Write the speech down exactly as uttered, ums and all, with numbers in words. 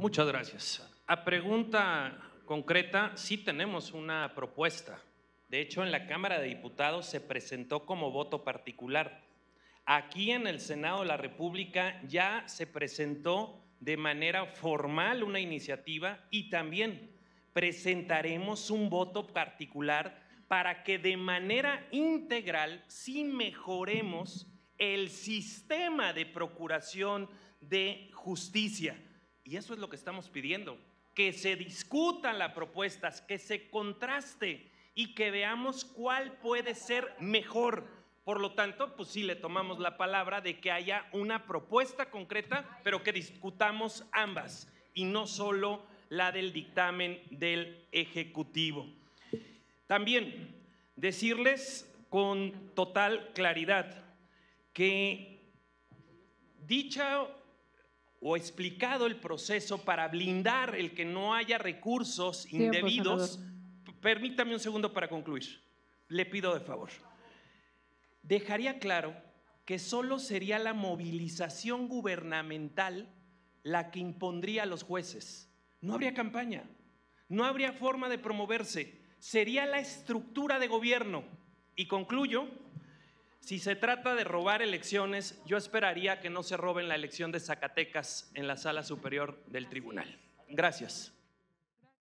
Muchas gracias. A pregunta concreta, sí tenemos una propuesta. De hecho, en la Cámara de Diputados se presentó como voto particular. Aquí en el Senado de la República ya se presentó de manera formal una iniciativa y también presentaremos un voto particular para que de manera integral sí mejoremos el sistema de procuración de justicia. Y eso es lo que estamos pidiendo, que se discutan las propuestas, que se contraste y que veamos cuál puede ser mejor. Por lo tanto, pues sí le tomamos la palabra de que haya una propuesta concreta, pero que discutamos ambas y no solo la del dictamen del Ejecutivo. También decirles con total claridad que dicha o explicado el proceso para blindar el que no haya recursos Tiempo, indebidos, senador. Permítame un segundo para concluir, le pido de favor. Dejaría claro que solo sería la movilización gubernamental la que impondría a los jueces. No habría campaña, no habría forma de promoverse, sería la estructura de gobierno. Y concluyo, si se trata de robar elecciones, yo esperaría que no se roben la elección de Zacatecas en la Sala Superior del Tribunal. Gracias.